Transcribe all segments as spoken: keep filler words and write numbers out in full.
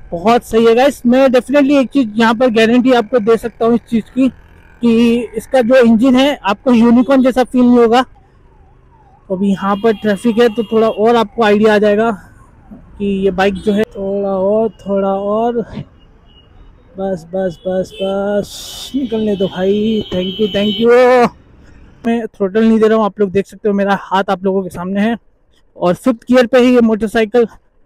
बहुत सही है गाइस। मैं डेफिनेटली एक चीज़ यहाँ पर गारंटी आपको दे सकता हूँ इस चीज़ की कि इसका जो इंजन है आपको यूनिकॉर्न जैसा फील नहीं होगा। तो अभी यहाँ पर ट्रैफिक है तो थोड़ा और आपको आइडिया आ जाएगा कि ये बाइक जो है, थोड़ा और थोड़ा और, बस बस बस बस निकलने दो भाई। Thank you thank you. मैं थ्रोटल नहीं दे रहा हूँ, आप लोग देख सकते हो मेरा हाथ आप लोगों के सामने है। और फिफ्थ गियर पे ही ये मोटरसाइकिल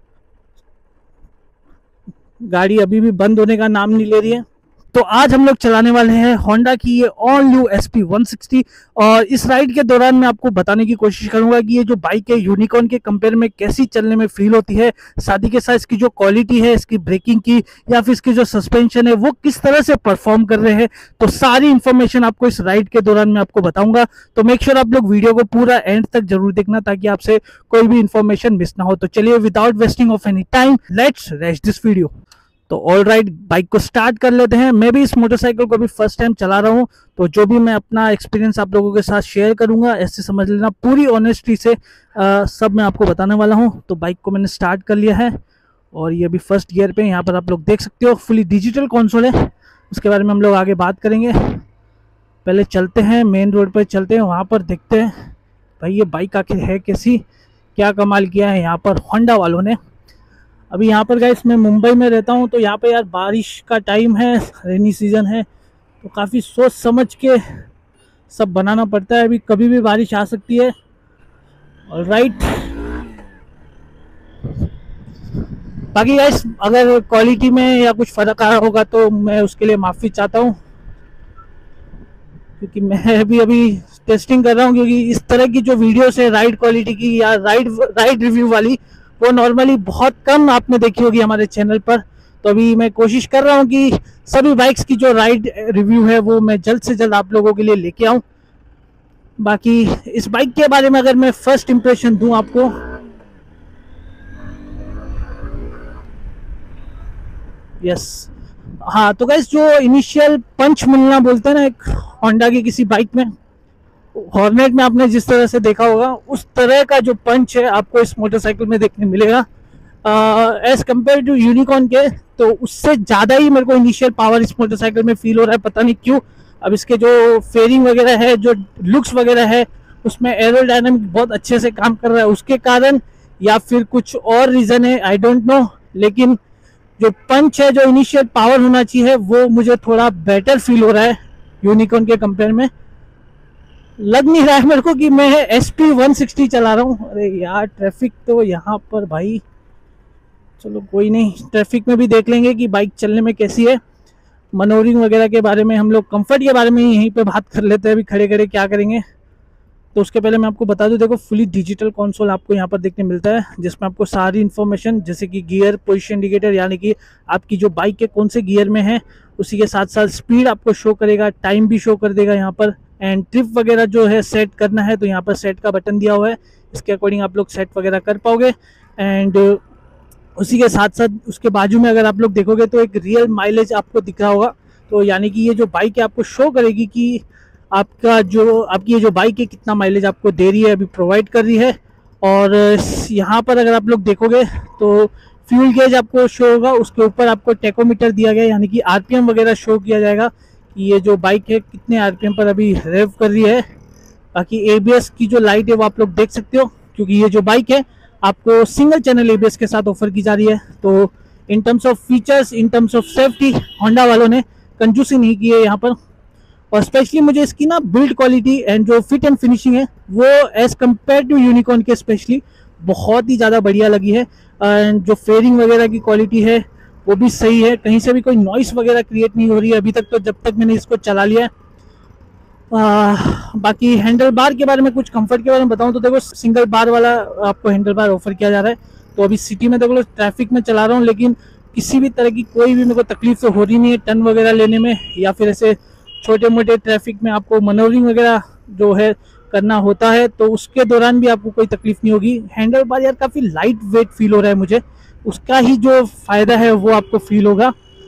गाड़ी अभी भी बंद होने का नाम नहीं ले रही है। तो आज हम लोग चलाने वाले हैं होंडा की ये all new S P one sixty. और इस राइड के दौरान मैं आपको बताने की कोशिश करूंगा कि ये जो बाइक है यूनिकॉर्न के कंपेयर में कैसी चलने में फील होती है, साथ ही के साथ इसकी जो क्वालिटी है, इसकी ब्रेकिंग की या फिर इसकी जो सस्पेंशन है वो किस तरह से परफॉर्म कर रहे हैं। तो सारी इंफॉर्मेशन आपको इस राइड के दौरान मैं आपको बताऊंगा। तो मेक श्योर आप लोग वीडियो को पूरा एंड तक जरूर देखना ताकि आपसे कोई भी इंफॉर्मेशन मिस ना हो। तो चलिए without wasting of any time let's rush this video. तो ऑल राइट, बाइक को स्टार्ट कर लेते हैं। मैं भी इस मोटरसाइकिल को भी फर्स्ट टाइम चला रहा हूँ, तो जो भी मैं अपना एक्सपीरियंस आप लोगों के साथ शेयर करूंगा ऐसे समझ लेना, पूरी ऑनेस्टी से आ, सब मैं आपको बताने वाला हूँ। तो बाइक को मैंने स्टार्ट कर लिया है और ये अभी फर्स्ट गियर पे, यहाँ पर आप लोग देख सकते हो फुली डिजिटल कंसोल है। उसके बारे में हम लोग आगे बात करेंगे। पहले चलते हैं मेन रोड पर, चलते हैं वहाँ पर देखते हैं भाई ये बाइक आखिर है कैसी, क्या कमाल किया है यहाँ पर होंडा वालों ने। अभी यहाँ पर गाइस मैं मुंबई में रहता हूँ, तो यहाँ पे यार बारिश का टाइम है, रेनी सीजन है, तो काफ़ी सोच समझ के सब बनाना पड़ता है। अभी कभी भी बारिश आ सकती है। ऑलराइट, बाकी गाइस अगर क्वालिटी में या कुछ फ़र्क आ रहा होगा तो मैं उसके लिए माफ़ी चाहता हूँ, क्योंकि मैं भी अभी टेस्टिंग कर रहा हूँ। क्योंकि इस तरह की जो वीडियोस है राइड क्वालिटी की या राइड राइड रिव्यू वाली, वो नॉर्मली बहुत कम आपने देखी होगी हमारे चैनल पर। तो अभी मैं कोशिश कर रहा हूँ कि सभी बाइक्स की जो राइड रिव्यू है वो मैं जल्द से जल्द आप लोगों के लिए लेके आऊँ। बाकी इस बाइक के बारे में अगर मैं फर्स्ट इंप्रेशन दूं आपको, यस हाँ, तो गाइस जो इनिशियल पंच मिलना बोलते हैं ना एक होंडा की किसी बाइक में, हॉर्नेट में आपने जिस तरह से देखा होगा उस तरह का जो पंच है आपको इस मोटरसाइकिल में देखने मिलेगा एज कम्पेयर टू यूनिकॉर्न के। तो उससे ज़्यादा ही मेरे को इनिशियल पावर इस मोटरसाइकिल में फील हो रहा है, पता नहीं क्यों। अब इसके जो फेयरिंग वगैरह है, जो लुक्स वगैरह है, उसमें एरोडायनामिक बहुत अच्छे से काम कर रहा है, उसके कारण या फिर कुछ और रीज़न है, आई डोंट नो। लेकिन जो पंच है, जो इनिशियल पावर होना चाहिए, वो मुझे थोड़ा बेटर फील हो रहा है यूनिकॉर्न के कंपेयर में। लग नहीं रहा है मेरे को कि मैं एस पी वन सिक्सटी चला रहा हूँ। अरे यार ट्रैफिक तो यहाँ पर भाई, चलो कोई नहीं, ट्रैफिक में भी देख लेंगे कि बाइक चलने में कैसी है। मनोरिंग वगैरह के बारे में हम लोग, कंफर्ट के बारे में यहीं पे बात कर लेते हैं। अभी खड़े खड़े क्या करेंगे। तो उसके पहले मैं आपको बता दूं, देखो फुली डिजिटल कंसोल आपको यहाँ पर देखने मिलता है, जिसमें आपको सारी इन्फॉर्मेशन जैसे कि गियर पोजीशन इंडिकेटर, यानी कि आपकी जो बाइक के कौन से गियर में है, उसी के साथ साथ स्पीड आपको शो करेगा, टाइम भी शो कर देगा यहाँ पर। एंड ट्रिप वगैरह जो है सेट करना है तो यहाँ पर सेट का बटन दिया हुआ है, इसके अकॉर्डिंग आप लोग सेट वगैरह कर पाओगे। एंड उसी के साथ साथ उसके बाजू में अगर आप लोग देखोगे तो एक रियल माइलेज आपको दिख रहा होगा। तो यानी कि ये जो बाइक है आपको शो करेगी कि आपका जो आपकी ये जो बाइक है कितना माइलेज आपको दे रही है, अभी प्रोवाइड कर रही है। और यहाँ पर अगर आप लोग देखोगे तो फ्यूल गेज आपको शो होगा, उसके ऊपर आपको टेकोमीटर दिया गया है, यानी कि आरपीएम वगैरह शो किया जाएगा कि ये जो बाइक है कितने आरपीएम पर अभी रेव कर रही है। बाकी एबीएस की जो लाइट है वो आप लोग देख सकते हो, क्योंकि ये जो बाइक है आपको सिंगल चैनल एबीएस के साथ ऑफर की जा रही है। तो in terms of features, in terms of safety, Honda वालों ने कंजूसी नहीं की है यहाँ पर। और स्पेशली मुझे इसकी ना बिल्ड क्वालिटी एंड जो फिट एंड फिनिशिंग है वो एज कम्पेयर टू यूनिकॉर्न के स्पेशली बहुत ही ज़्यादा बढ़िया लगी है। एंड जो फेयरिंग वगैरह की क्वालिटी है वो भी सही है, कहीं से भी कोई नॉइस वगैरह क्रिएट नहीं हो रही है अभी तक, तो जब तक मैंने इसको चला लिया है। आ, बाकी हैंडल बार के बारे में, कुछ कंफर्ट के बारे में बताऊं तो देखो सिंगल बार वाला आपको हैंडल बार ऑफर किया जा रहा है। तो अभी सिटी में देखो ट्रैफिक में चला रहा हूँ, लेकिन किसी भी तरह की कोई भी मेरे को तकलीफ तो हो रही नहीं है टर्न वगैरह लेने में, या फिर ऐसे छोटे मोटे ट्रैफिक में आपको मनोवरिंग वगैरह जो है करना होता है तो उसके दौरान भी आपको कोई तकलीफ नहीं होगी। हैंडल बार यार काफ़ी लाइट वेट फील हो रहा है मुझे, उसका ही जो फ़ायदा है वो आपको फील होगा।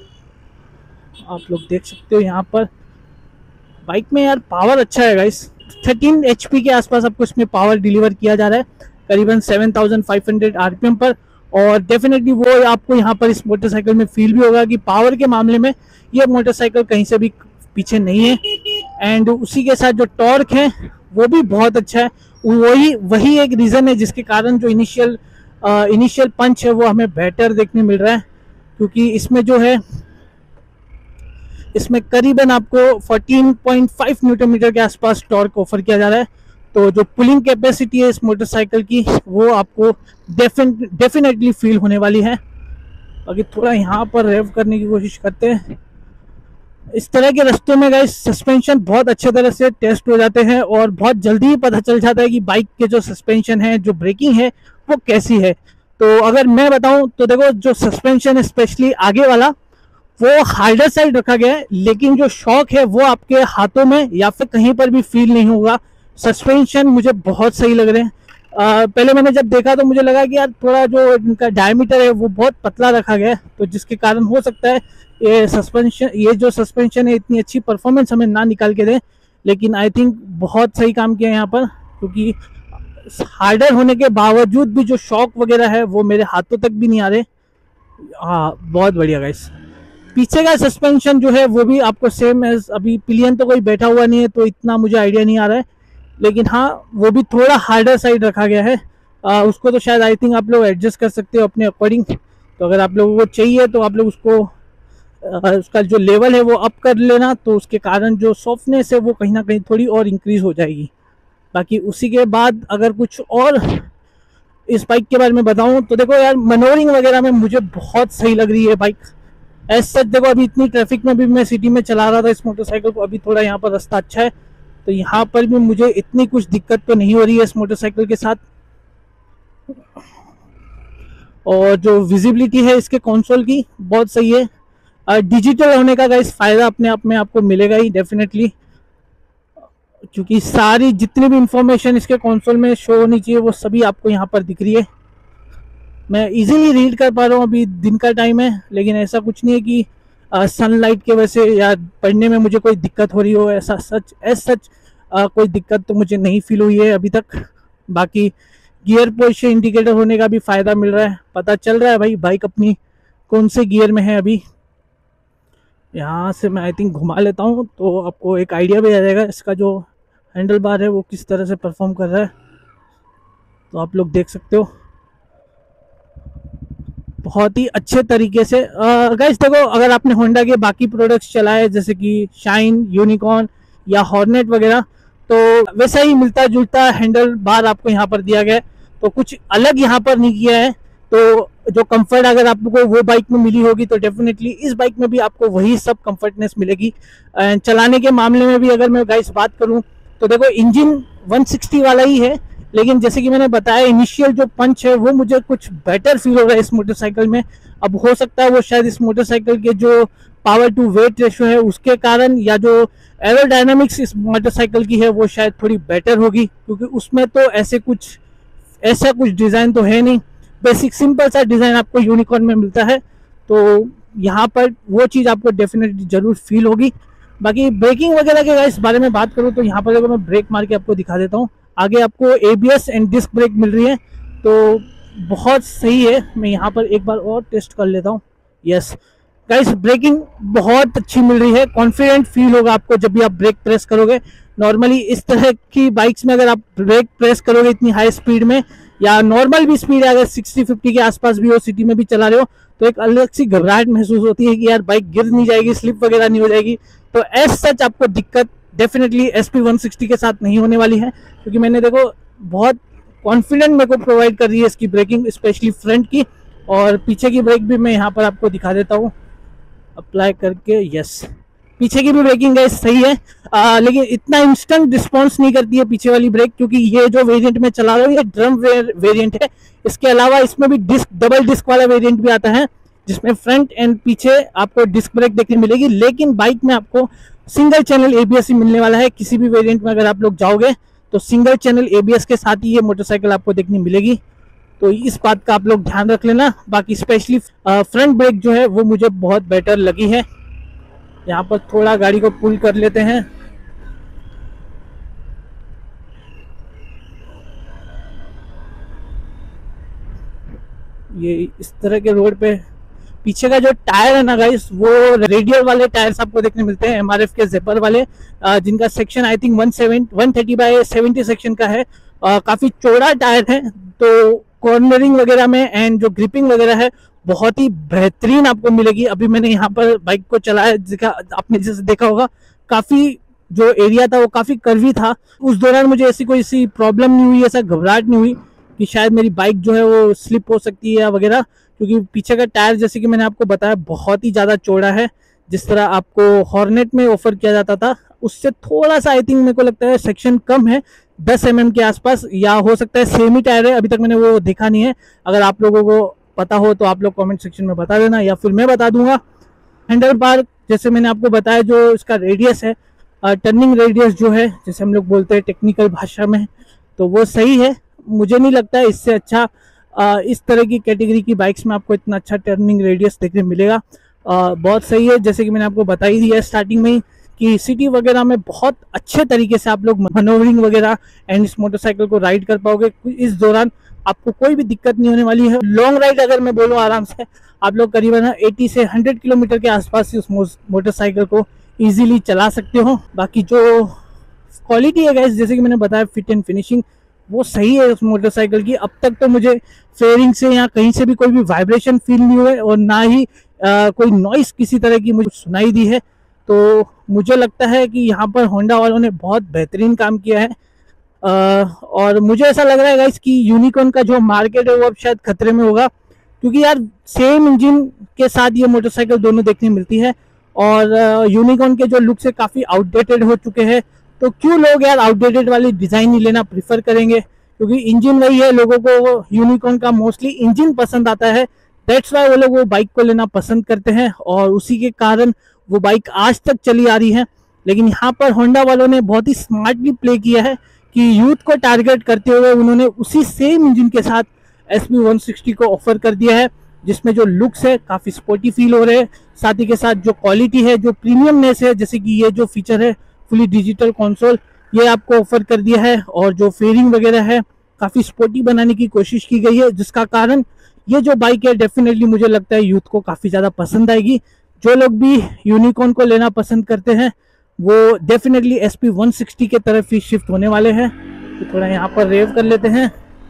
आप लोग देख सकते हो यहाँ पर बाइक में यार पावर अच्छा है गाइस, थर्टीन एचपी के आसपास आपको इसमें पावर डिलीवर किया जा रहा है, करीबन seven thousand five hundred RPM पर। और डेफिनेटली वो आपको यहाँ पर इस मोटरसाइकिल में फील भी होगा कि पावर के मामले में ये मोटरसाइकिल कहीं से भी पीछे नहीं है। एंड उसी के साथ जो टॉर्क है वो भी बहुत अच्छा है। वही वही एक रीज़न है जिसके कारण जो इनिशियल इनिशियल पंच है वो हमें बेटर देखने मिल रहा है, क्योंकि इसमें जो है इसमें करीबन आपको चौदह पॉइंट पाँच न्यूटन मीटर के आसपास टॉर्क ऑफर किया जा रहा है। तो जो पुलिंग कैपेसिटी है इस मोटरसाइकिल की वो आपको डेफिनेटली फील होने वाली है। बाकी थोड़ा यहाँ पर रेव करने की कोशिश करते हैं। इस तरह के रास्तों में गाइस सस्पेंशन बहुत अच्छे तरह से टेस्ट हो जाते हैं और बहुत जल्दी ही पता चल जाता है कि बाइक के जो सस्पेंशन है, जो ब्रेकिंग है वो कैसी है। तो अगर मैं बताऊं तो देखो, जो सस्पेंशन है स्पेशली आगे वाला वो हार्डर साइड रखा गया है, लेकिन जो शॉक है वो आपके हाथों में या फिर कहीं पर भी फील नहीं होगा। सस्पेंशन मुझे बहुत सही लग रहे हैं। आ, पहले मैंने जब देखा तो मुझे लगा कि यार थोड़ा जो इनका डायमीटर है वो बहुत पतला रखा गया है, तो जिसके कारण हो सकता है ये सस्पेंशन ये जो सस्पेंशन है इतनी अच्छी परफॉर्मेंस हमें ना निकाल के दे। लेकिन आई थिंक बहुत सही काम किया यहाँ पर, क्योंकि हार्डर होने के बावजूद भी जो शॉक वगैरह है वो मेरे हाथों तक भी नहीं आ रहे। हाँ, बहुत बढ़िया गाइस। पीछे का सस्पेंशन जो है वो भी आपको सेम एज, अभी पिलियन तो कोई बैठा हुआ नहीं है तो इतना मुझे आइडिया नहीं आ रहा है, लेकिन हाँ वो भी थोड़ा हार्डर साइड रखा गया है। आ, उसको तो शायद आई थिंक आप लोग एडजस्ट कर सकते हो अपने अकॉर्डिंग। तो अगर आप लोगों को चाहिए तो आप लोग उसको आ, उसका जो लेवल है वो अप कर लेना, तो उसके कारण जो सॉफ्टनेस है वो कहीं ना कहीं थोड़ी और इंक्रीज हो जाएगी। बाकी उसी के बाद अगर कुछ और इस बाइक के बारे में बताऊं तो देखो यार, मनोरिंग वगैरह में मुझे बहुत सही लग रही है बाइक। एज सच देखो, अभी इतनी ट्रैफिक में भी मैं सिटी में चला रहा था इस मोटरसाइकिल को, अभी थोड़ा यहाँ पर रास्ता अच्छा है तो यहाँ पर भी मुझे इतनी कुछ दिक्कत तो नहीं हो रही है इस मोटरसाइकिल के साथ। और जो विजिबिलिटी है इसके कंसोल की बहुत सही है। डिजिटल होने का गाइस फायदा अपने आप में आपको मिलेगा ही डेफिनेटली, क्योंकि सारी जितनी भी इंफॉर्मेशन इसके कंसोल में शो होनी चाहिए वो सभी आपको यहाँ पर दिख रही है। मैं इजीली रीड कर पा रहा हूँ, अभी दिन का टाइम है, लेकिन ऐसा कुछ नहीं है कि सनलाइट के वजह से या पढ़ने में मुझे कोई दिक्कत हो रही हो। ऐसा सच एज सच आ, कोई दिक्कत तो मुझे नहीं फील हुई है अभी तक। बाकी गियर पोजीशन इंडिकेटर होने का भी फ़ायदा मिल रहा है, पता चल रहा है भाई बाइक अपनी कौन से गियर में है। अभी यहाँ से मैं आई थिंक घुमा लेता हूँ तो आपको एक आइडिया भी आ जाएगा इसका जो हैंडल बार है वो किस तरह से परफॉर्म कर रहा है। तो आप लोग देख सकते हो बहुत ही अच्छे तरीके से। गाइस देखो, अगर आपने होंडा के बाकी प्रोडक्ट्स चलाए जैसे कि शाइन, यूनिकॉर्न या हॉर्नेट वगैरह, तो वैसा ही मिलता जुलता हैंडल बार आपको यहाँ पर दिया गया है, तो कुछ अलग यहाँ पर नहीं किया है। तो जो कंफर्ट अगर आपको वो बाइक में मिली होगी तो डेफिनेटली इस बाइक में भी आपको वही सब कंफर्टनेस मिलेगी। एंड चलाने के मामले में भी अगर मैं गाइस बात करूँ तो देखो, इंजन एक सौ साठ वाला ही है, लेकिन जैसे कि मैंने बताया इनिशियल जो पंच है वो मुझे कुछ बेटर फील हो रहा है इस मोटरसाइकिल में। अब हो सकता है वो शायद इस मोटरसाइकिल के जो पावर टू वेट रेशो है उसके कारण, या जो एरोडायनामिक्स इस मोटरसाइकिल की है वो शायद थोड़ी बेटर होगी, क्योंकि उसमें तो ऐसे कुछ ऐसा कुछ डिज़ाइन तो है नहीं, बेसिक सिंपल सा डिज़ाइन आपको यूनिकॉर्न में मिलता है। तो यहाँ पर वो चीज़ आपको डेफिनेटली ज़रूर फील होगी। बाकी ब्रेकिंग वगैरह के इस बारे में बात करूँ तो यहाँ पर अगर मैं ब्रेक मार के आपको दिखा देता हूँ, आगे आपको एबीएस एंड डिस्क ब्रेक मिल रही है, तो बहुत सही है। मैं यहाँ पर एक बार और टेस्ट कर लेता हूँ। यस गाइस, ब्रेकिंग बहुत अच्छी मिल रही है, कॉन्फिडेंट फील होगा आपको जब भी आप ब्रेक प्रेस करोगे। नॉर्मली इस तरह की बाइक्स में अगर आप ब्रेक प्रेस करोगे इतनी हाई स्पीड में, या नॉर्मल भी स्पीड है अगर सिक्सटी फिफ्टी के आसपास भी हो, सिटी में भी चला रहे हो, तो एक अलग सी घबराहट महसूस होती है कि यार बाइक गिर नहीं जाएगी, स्लिप वगैरह नहीं हो जाएगी। तो एज सच आपको दिक्कत definitely S P one sixty के साथ नहीं होने वाली है, क्योंकि मैंने देखो बहुत कॉन्फिडेंट मेरे को प्रोवाइड कर रही है इसकी ब्रेकिंग, स्पेशली फ्रंट की। और पीछे की ब्रेक भी मैं यहाँ पर आपको दिखा देता हूँ अप्लाई करके। यस, पीछे की भी ब्रेकिंग गाइस सही है, आ, लेकिन इतना इंस्टेंट रिस्पांस नहीं करती है पीछे वाली ब्रेक, क्योंकि ये जो वेरिएंट में चला रहा हूँ ये ड्रम वेरिएंट है। इसके अलावा इसमें भी डिस्क डबल डिस्क वाला वेरिएंट भी आता है, जिसमें फ्रंट एंड पीछे आपको डिस्क ब्रेक देखने मिलेगी, लेकिन बाइक में आपको सिंगल चैनल एबीएस ही मिलने वाला है। किसी भी वेरिएंट में अगर आप लोग जाओगे तो सिंगल चैनल एबीएस के साथ ही ये मोटरसाइकिल आपको देखने मिलेगी, तो इस बात का आप लोग ध्यान रख लेना। बाकी स्पेशली फ्रंट ब्रेक जो है वो मुझे बहुत बेटर लगी है। यहाँ पर थोड़ा गाड़ी को पुल कर लेते हैं। ये इस तरह के रोड पे पीछे का जो टायर है ना गाइस, वो रेडियल वाले टायर्स आपको देखने मिलते हैं एमआरएफ के जेपर वाले, जिनका section I think one seven one thirty by seventy section का है। काफ़ी चौड़ा टायर है, तो कॉर्नरिंग वगैरह में एंड जो ग्रिपिंग वगैरह है बहुत ही बेहतरीन आपको मिलेगी। अभी मैंने यहाँ पर बाइक को चलाया, जिसका आपने जैसे देखा होगा काफ़ी जो एरिया था वो काफ़ी कर्वी था। उस दौरान मुझे ऐसी कोई सी प्रॉब्लम नहीं हुई, ऐसा घबराहट नहीं हुई कि शायद मेरी बाइक जो है वो स्लिप हो सकती है या वगैरह, क्योंकि पीछे का टायर जैसे कि मैंने आपको बताया बहुत ही ज़्यादा चौड़ा है। जिस तरह आपको हॉर्नेट में ऑफर किया जाता था उससे थोड़ा सा आई थिंक मेरे को लगता है सेक्शन कम है, दस एम एम के आसपास, या हो सकता है सेम ही टायर है, अभी तक मैंने वो देखा नहीं है। अगर आप लोगों को पता हो तो आप लोग कमेंट सेक्शन में बता देना या फिर मैं बता दूंगा। हैंडल बार जैसे मैंने आपको बताया, जो इसका रेडियस है, टर्निंग रेडियस जो है जैसे हम लोग बोलते हैं टेक्निकल भाषा में, तो वो सही है। मुझे नहीं लगता है इससे अच्छा आ, इस तरह की कैटेगरी की बाइक्स में आपको इतना अच्छा टर्निंग रेडियस देखने मिलेगा। आ, बहुत सही है, जैसे कि मैंने आपको बता ही दिया स्टार्टिंग में ही कि सिटी वगैरह में बहुत अच्छे तरीके से आप लोग मनोवरिंग वगैरह एंड इस मोटरसाइकिल को राइड कर पाओगे। इस दौरान आपको कोई भी दिक्कत नहीं होने वाली है। लॉन्ग राइड अगर मैं बोलूँ आराम से आप लोग करीबन अस्सी से सौ किलोमीटर के आसपास ही उस मोटरसाइकिल को इजीली चला सकते हो। बाकी जो क्वालिटी है गाइस, जैसे कि मैंने बताया फिट एंड फिनिशिंग वो सही है उस मोटरसाइकिल की। अब तक तो मुझे फेयरिंग से या कहीं से भी कोई भी वाइब्रेशन फील नहीं हुए और ना ही आ, कोई नॉइस किसी तरह की मुझे सुनाई दी है। तो मुझे लगता है कि यहाँ पर होंडा वालों ने बहुत बेहतरीन काम किया है। आ, और मुझे ऐसा लग रहा है गाइस कि यूनिकॉर्न का जो मार्केट है वो अब शायद खतरे में होगा, क्योंकि यार सेम इंजन के साथ ये मोटरसाइकिल दोनों देखने मिलती है और यूनिकॉर्न के जो लुक से काफ़ी आउटडेटेड हो चुके हैं। तो क्यों लोग यार आउटडेटेड वाली डिज़ाइन ही लेना प्रीफर करेंगे, क्योंकि इंजन वही है, लोगों को यूनिकॉर्न का मोस्टली इंजन पसंद आता है। दैट्स वाई वो लोग वो बाइक को लेना पसंद करते हैं और उसी के कारण वो बाइक आज तक चली आ रही है। लेकिन यहाँ पर होंडा वालों ने बहुत ही स्मार्टली प्ले किया है कि यूथ को टारगेट करते हुए उन्होंने उसी सेम इंजन के साथ एस पी वन सिक्सटी को ऑफर कर दिया है, जिसमें जो लुक्स है काफ़ी स्पोर्टी फील हो रहे हैं, साथ ही के साथ जो क्वालिटी है, जो प्रीमियमनेस है, जैसे कि ये जो फीचर है फुली डिजिटल कंसोल, ये आपको ऑफर कर दिया है। और जो फेयरिंग वगैरह है काफ़ी स्पोर्टी बनाने की कोशिश की गई है, जिसका कारण ये जो बाइक है डेफिनेटली मुझे लगता है यूथ को काफ़ी ज़्यादा पसंद आएगी। जो लोग भी यूनिकॉर्न को लेना पसंद करते हैं वो definitely S P one sixty के तरफ ही शिफ्ट होने वाले हैं। तो थोड़ा यहाँ पर रेव कर लेते हैं।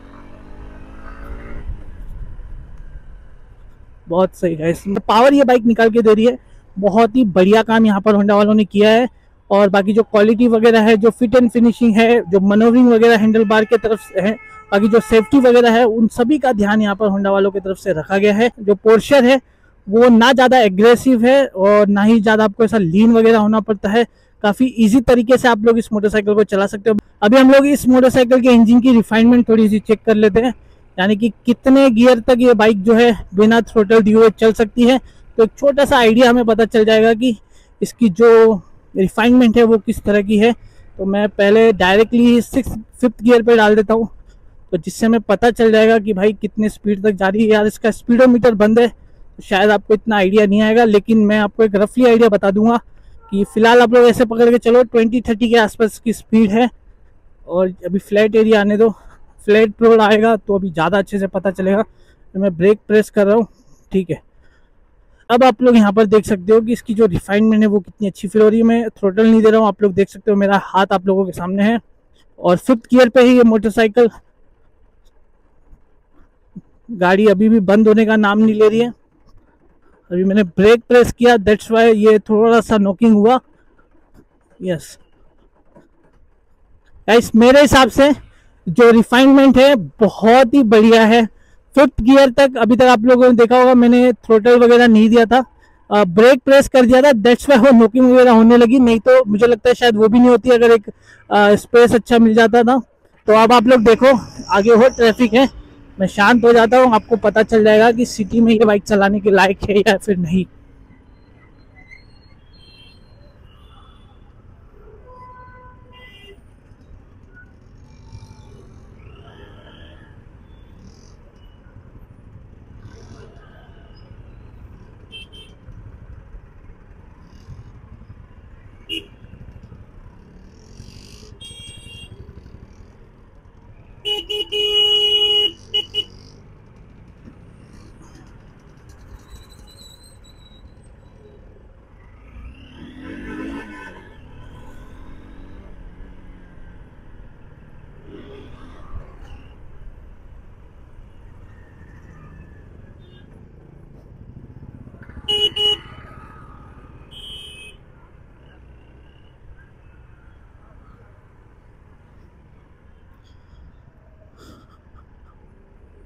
बहुत सही है, इसमें पावर ये बाइक निकाल के दे रही है। बहुत ही बढ़िया काम यहाँ पर होंडा वालों ने किया है। और बाकी जो क्वालिटी वगैरह है, जो फिट एंड फिनिशिंग है, जो मनोवरिंग वगैरह हैंडल बार के तरफ से है, बाकी जो सेफ्टी वगैरह है, उन सभी का ध्यान यहाँ पर होंडा वालों की तरफ से रखा गया है। जो पोर्शर है वो ना ज़्यादा एग्रेसिव है और ना ही ज़्यादा आपको ऐसा लीन वगैरह होना पड़ता है। काफ़ी इजी तरीके से आप लोग इस मोटरसाइकिल को चला सकते हो। अभी हम लोग इस मोटरसाइकिल के इंजन की रिफाइनमेंट थोड़ी सी चेक कर लेते हैं, यानी कि कितने गियर तक ये बाइक जो है बिना थ्रोटल दिए हुए चल सकती है। तो एक छोटा सा आइडिया हमें पता चल जाएगा कि इसकी जो रिफाइनमेंट है वो किस तरह की है। तो मैं पहले डायरेक्टली सिक्स फिफ्थ गियर पे डाल देता हूँ, तो जिससे हमें पता चल जाएगा कि भाई कितने स्पीड तक जा रही है। यार इसका स्पीडोमीटर बंद है तो शायद आपको इतना आइडिया नहीं आएगा, लेकिन मैं आपको एक रफली आइडिया बता दूंगा कि फिलहाल आप लोग ऐसे पकड़ के चलो ट्वेंटी थर्टी के आसपास की स्पीड है। और अभी फ्लैट एरिया आने दो, फ्लैट रोड आएगा तो अभी ज़्यादा अच्छे से पता चलेगा। तो मैं ब्रेक प्रेस कर रहा हूँ, ठीक है। अब आप लोग यहाँ पर देख सकते हो कि इसकी जो रिफाइनमेंट है वो कितनी अच्छी फील हो रही है। मैं थ्रोटल नहीं दे रहा हूँ, आप लोग देख सकते हो मेरा हाथ आप लोगों के सामने है। और फिफ्थ गियर पे ही ये मोटरसाइकिल, गाड़ी अभी भी बंद होने का नाम नहीं ले रही है। अभी मैंने ब्रेक प्रेस किया, दैट्स वाई ये थोड़ा सा नॉकिंग हुआ। यस गाइस, मेरे हिसाब से जो रिफाइनमेंट है बहुत ही बढ़िया है। फिफ्थ गियर तक अभी तक आप लोगों ने देखा होगा मैंने थ्रोटल वगैरह नहीं दिया था, ब्रेक प्रेस कर दिया था, दैट्स वाई वो नॉकिंग वगैरह होने लगी। नहीं तो मुझे लगता है शायद वो भी नहीं होती अगर एक स्पेस अच्छा मिल जाता था। तो अब आप लोग देखो आगे और ट्रैफिक है, मैं शांत हो जाता हूँ, आपको पता चल जाएगा कि सिटी में ये बाइक चलाने के लायक है या फिर नहीं।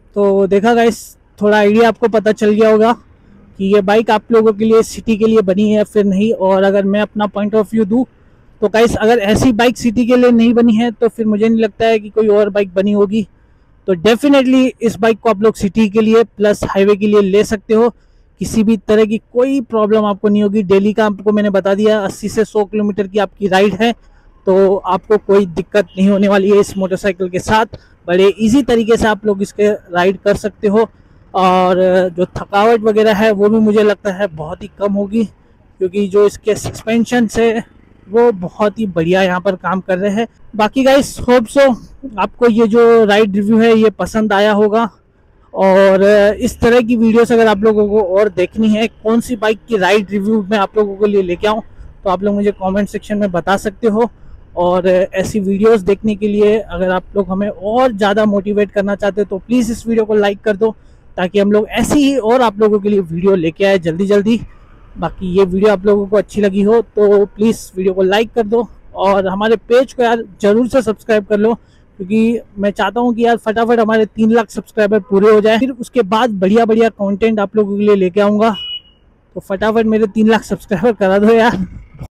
तो देखा गाइस, थोड़ा आइडिया आपको पता चल गया होगा कि ये बाइक आप लोगों के लिए सिटी के लिए बनी है फिर नहीं। और अगर मैं अपना पॉइंट ऑफ व्यू दूँ तो गाइस, अगर ऐसी बाइक सिटी के लिए नहीं बनी है तो फिर मुझे नहीं लगता है कि कोई और बाइक बनी होगी। तो डेफिनेटली इस बाइक को आप लोग सिटी के लिए प्लस हाईवे के लिए ले सकते हो। किसी भी तरह की कोई प्रॉब्लम आपको नहीं होगी। डेली का आपको मैंने बता दिया, अस्सी से सौ किलोमीटर की आपकी राइड है, तो आपको कोई दिक्कत नहीं होने वाली है इस मोटरसाइकिल के साथ। बड़े इजी तरीके से आप लोग इसके राइड कर सकते हो। और जो थकावट वगैरह है वो भी मुझे लगता है बहुत ही कम होगी, क्योंकि जो इसके सस्पेंशन है वो बहुत ही बढ़िया यहाँ पर काम कर रहे हैं। बाकी गाइस, होप सो आपको ये जो राइड रिव्यू है ये पसंद आया होगा। और इस तरह की वीडियोस अगर आप लोगों को और देखनी है, कौन सी बाइक की राइड रिव्यू मैं आप लोगों के लिए लेके आऊँ, तो आप लोग मुझे कमेंट सेक्शन में बता सकते हो। और ऐसी वीडियोस देखने के लिए अगर आप लोग हमें और ज़्यादा मोटिवेट करना चाहते हो तो प्लीज़ इस वीडियो को लाइक कर दो, ताकि हम लोग ऐसी ही और आप लोगों के लिए वीडियो लेके आए जल्दी जल्दी। बाकी ये वीडियो आप लोगों को अच्छी लगी हो तो प्लीज़ वीडियो को लाइक कर दो, और हमारे पेज को यार ज़रूर से सब्सक्राइब कर लो, क्योंकि मैं चाहता हूँ कि यार फटाफट हमारे तीन लाख सब्सक्राइबर पूरे हो जाए, फिर उसके बाद बढ़िया बढ़िया कंटेंट आप लोगों के लिए लेके आऊँगा। तो फटाफट मेरे तीन लाख सब्सक्राइबर करा दो यार।